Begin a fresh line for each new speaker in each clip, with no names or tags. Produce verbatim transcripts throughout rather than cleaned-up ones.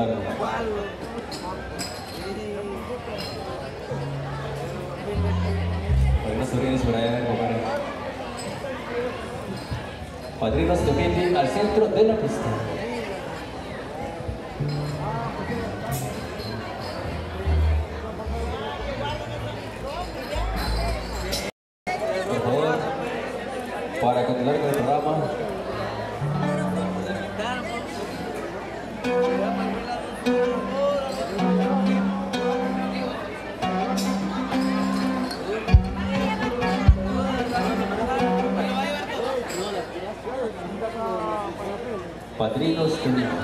señor. Por unos sobrinos por allá, compadre. Padrinos de Brindis al centro de la pista. Por favor, para continuar con el programa. Padrinos de Brindis.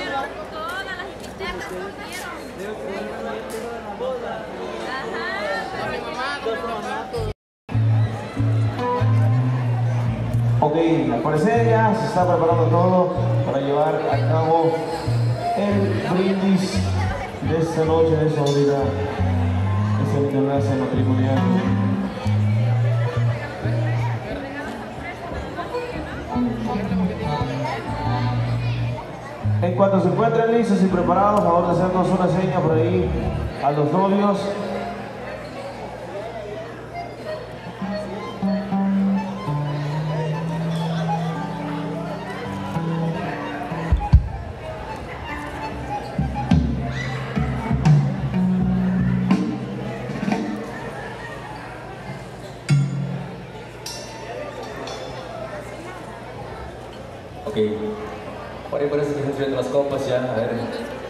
Ok, al parecer ya se está preparando todo para llevar a cabo el brindis de esta noche, de esta unidad, de esta enlace matrimonial. En cuanto se encuentren listos y preparados, a favor de hacernos una seña por ahí a los novios.
Ok, por ahí parece que están subiendo las copas ya, a ver.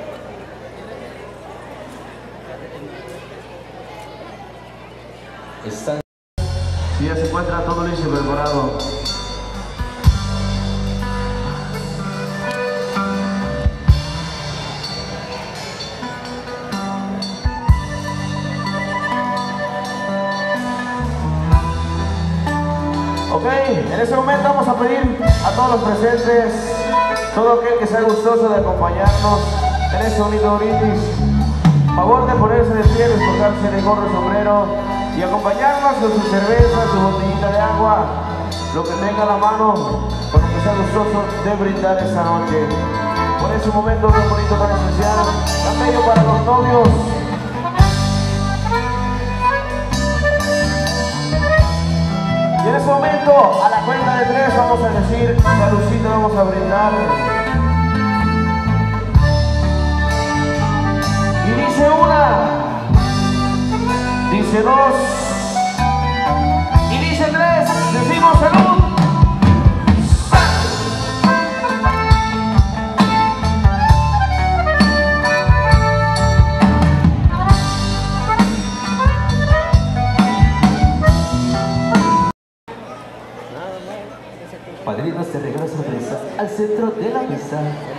Están...
Si ya se encuentra todo listo y preparado. Ok, en este momento vamos a pedir a todos los presentes, todo aquel que sea gustoso de acompañarnos en este bonito brindis, favor de ponerse de pie, despojarse de gorro y sombrero y acompañarnos con su cerveza, su botellita de agua, lo que tenga a la mano, con lo que sea gustoso de brindar esta noche. Por ese momento tan bonito, tan especial, tan bello para los novios. Y en este momento, a la cuenta de tres, vamos a decir, saludcita, vamos a brindar. Y dice una, dice dos, y dice tres, decimos salud.
Padrinos te regalan sorpresas al centro de la pista.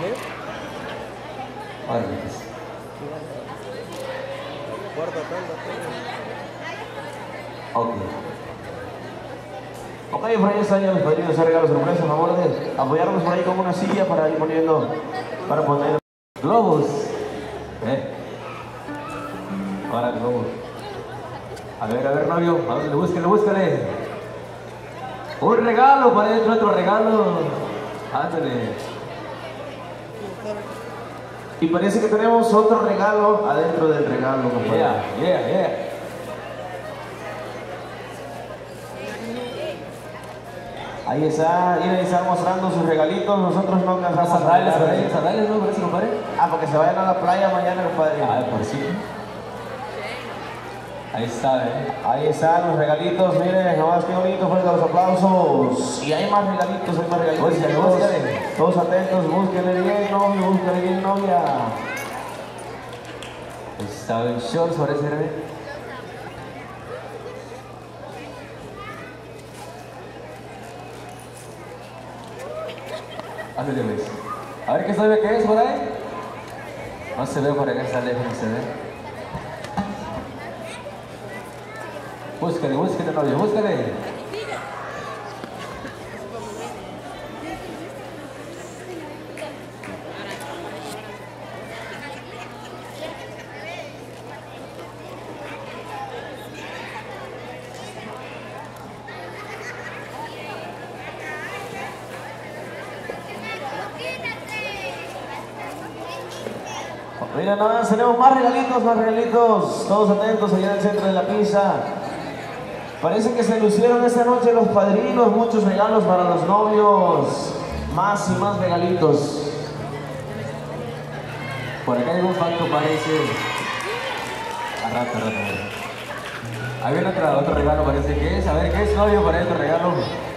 Ahora pues. Ok.
Ok, por ahí están ya los padrinos de regalo sorpresa, a favor de apoyarnos por ahí con una silla para ir poniendo, para poner
globos. Eh. Ahora globos. A ver, a ver, novio, a ver, búsquele, búsquele. Un regalo para dentro, otro regalo. Ándale.
Y parece que tenemos otro regalo adentro del regalo, compadre.
Yeah, yeah, yeah.
Ahí está, y ahí están mostrando sus regalitos. Nosotros no alcanzamos a
Sandales, ¿verdad? Sandales, ¿no? Parece, compadre.
Ah, porque se vayan a la playa mañana, compadre.
Ah, por sí. Ahí está, ¿eh?
Ahí están los regalitos, miren, nomás qué bonito, fuerte los aplausos. Y hay más regalitos, hay más regalitos.
Búsquenle,
todos,
búsquenle.
todos atentos, búsquenle bien, novio, búsquenle bien, novia.
Ahí está el short, parece, ¿eh? Ándale, pues. A ver qué sabe qué es por ahí. No se ve por acá, está lejos, no se ve. Búscale, búscale, novio, búscale.
Mira nada más, tenemos más regalitos, más regalitos. Todos atentos allá en el centro de la pista. Parece que se lucieron esta noche los padrinos, muchos regalos para los novios. Más y más regalitos.
Por acá hay un facto, parece. A rato, a rato. Ahí viene otro, otro regalo, parece que es. A ver, ¿qué es, novio, para este regalo?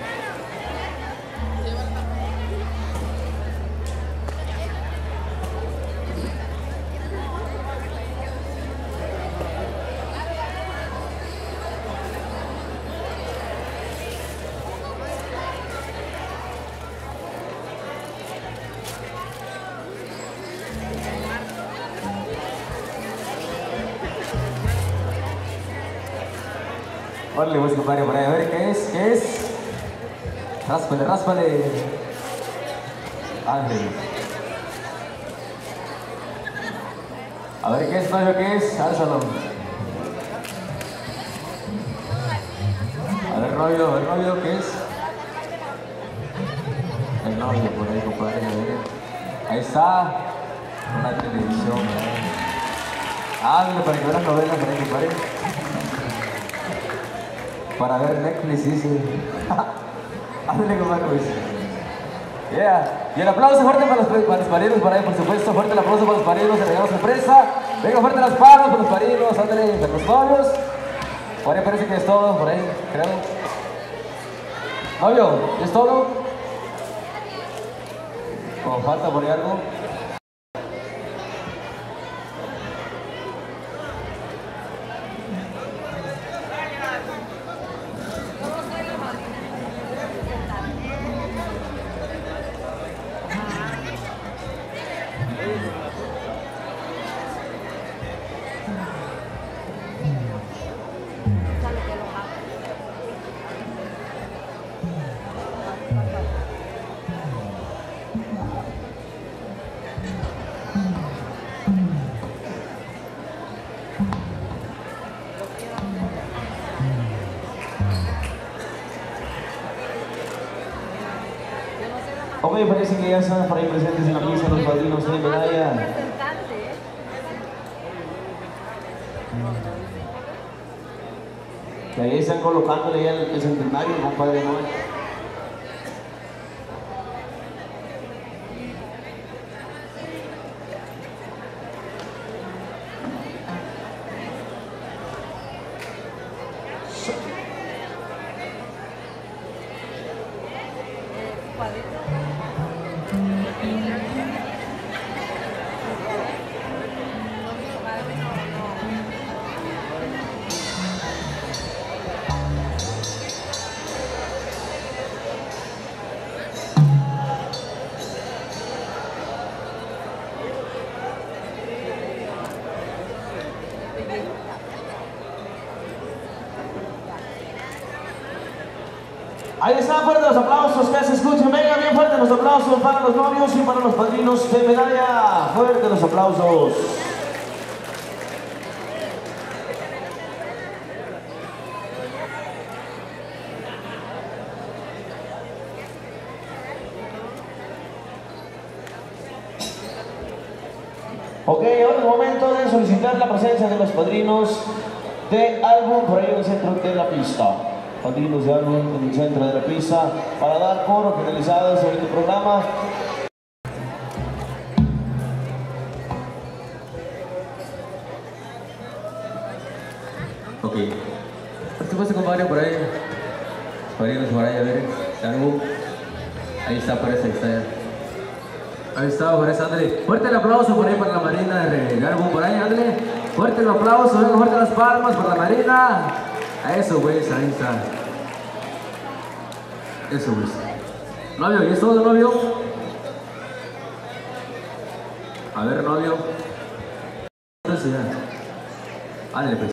Órale, pues, compadre, por ahí, a ver, ¿qué es? ¿Qué es? Ráspale, ráspale. Ángel. A ver, ¿qué es, novio? ¿Qué es? Álzalo. A ver, novio, a ver, novio, ¿qué es? El novio, por ahí, compadre, a ver. Ahí está. Una televisión, ¿eh? Ándale, para que vean las novelas, por ahí, compadre. Para ver Netflix, dice. Ándale, compadre, pues. Yeah. Y el aplauso fuerte para los, para los parinos, por ahí, por supuesto. Fuerte el aplauso para los parinos, el regalo sorpresa. Venga, fuerte las palmas para los parinos, ándale, para los novios. Por ahí parece que es todo, por ahí, creo. Novio, ¿es todo? ¿O falta por ahí algo?
Ok, parece que ya están por ahí presentes en la pista los padrinos de medalla. Y ahí están colocándole ya el, el centenario, compadre, ¿no? Ahí están, fuertes los aplausos, que se escuchen, venga bien fuertes los aplausos para los novios y para los padrinos de medalla. Fuertes los aplausos. Ok, ahora es momento de solicitar la presencia de los padrinos de álbum por ahí en el centro de la pista. Padrinos de álbum en el centro de la pista para dar coro finalizado sobre este programa.
Ok. Por supuesto, compadre, por ahí. Padrinos por ahí, a ver. Álbum. Ahí está, parece, ahí está ya. Ahí está, por eso, ándale. Fuerte el aplauso por ahí para la Marina de Garbo, por ahí, ándale. Fuerte el aplauso, venga, fuerte las palmas para la Marina. A eso, güey, ahí está. Eso, güey. Novio, ¿y es todo, novio? A ver, novio. Entonces ya. Ándale, pues.